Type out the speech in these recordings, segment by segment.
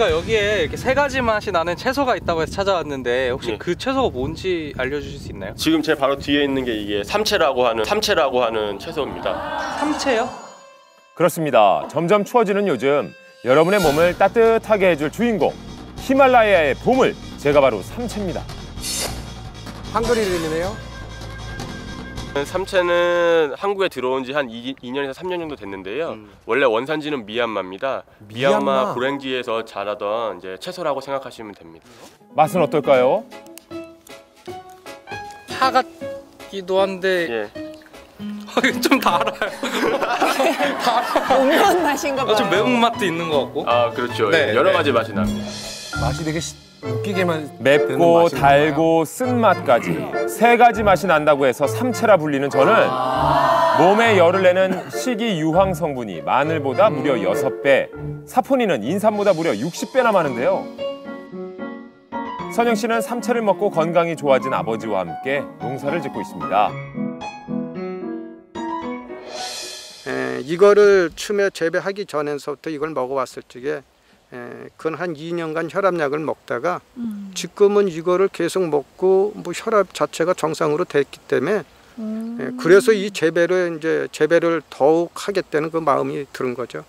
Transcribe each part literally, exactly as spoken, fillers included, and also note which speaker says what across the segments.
Speaker 1: 제가 여기에 이렇게 세 가지 맛이 나는 채소가 있다고 해서 찾아왔는데 혹시
Speaker 2: 예.
Speaker 1: 그 채소가 뭔지 알려주실 수 있나요?
Speaker 2: 지금 제 바로 뒤에 있는 게 이게 삼채라고 하는 삼채라고 하는 채소입니다.
Speaker 1: 삼채요?
Speaker 3: 그렇습니다. 점점 추워지는 요즘 여러분의 몸을 따뜻하게 해줄 주인공 히말라야의 보물, 제가 바로 삼채입니다.
Speaker 4: 한글 이름이네요.
Speaker 2: 삼채는 한국에 들어온 지 한 이 년에서 삼 년 정도 됐는데요. 음. 원래 원산지는 미얀마입니다. 미얀마,
Speaker 4: 미얀마
Speaker 2: 고랭지에서 자라던 이제 채소라고 생각하시면 됩니다.
Speaker 3: 맛은 어떨까요?
Speaker 1: 파 같기도 한데
Speaker 2: 예.
Speaker 1: 좀 달아요.
Speaker 5: 매운 맛인가 봐요.
Speaker 1: 좀 매운맛도 있는 것 같고.
Speaker 2: 아 그렇죠.
Speaker 1: 네,
Speaker 2: 여러
Speaker 1: 네.
Speaker 2: 가지 맛이 납니다.
Speaker 4: 맛이 되게 시, 웃기게만
Speaker 3: 맵고 달고 쓴맛까지 세 가지 맛이 난다고 해서 삼채라 불리는 저는 몸에 열을 내는 식이유황 성분이 마늘보다 무려 여섯 배, 사포닌은 인삼보다 무려 육십 배나 많은데요. 선영 씨는 삼채를 먹고 건강이 좋아진 아버지와 함께 농사를 짓고 있습니다.
Speaker 6: 에, 이거를 처음에 재배하기 전에서부터 이걸 먹어왔을 적에 에, 그건 한 이 년간 혈압약을 먹다가 음. 지금은 이거를 계속 먹고 뭐 혈압 자체가 정상으로 됐기 때문에 음. 에, 그래서 이 재배를 이제 재배를 더욱 하겠다는 그 마음이 드는 거죠.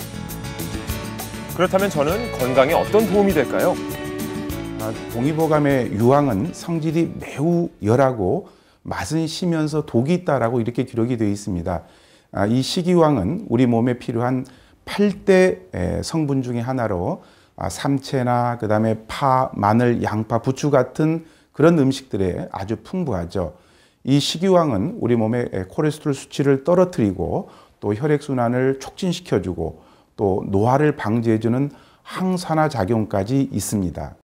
Speaker 3: 그렇다면 저는 건강에 어떤 도움이 될까요?
Speaker 7: 아, 동의보감의 유황은 성질이 매우 열하고 맛은 시면서 독이 있다라고 이렇게 기록이 되어 있습니다. 아, 이 식이유황은 우리 몸에 필요한 팔 대 성분 중에 하나로 아, 삼채나 그다음에 파, 마늘, 양파, 부추 같은 그런 음식들에 아주 풍부하죠. 이 식이유황은 우리 몸의 콜레스테롤 수치를 떨어뜨리고 또 혈액순환을 촉진시켜주고 또 노화를 방지해주는 항산화 작용까지 있습니다.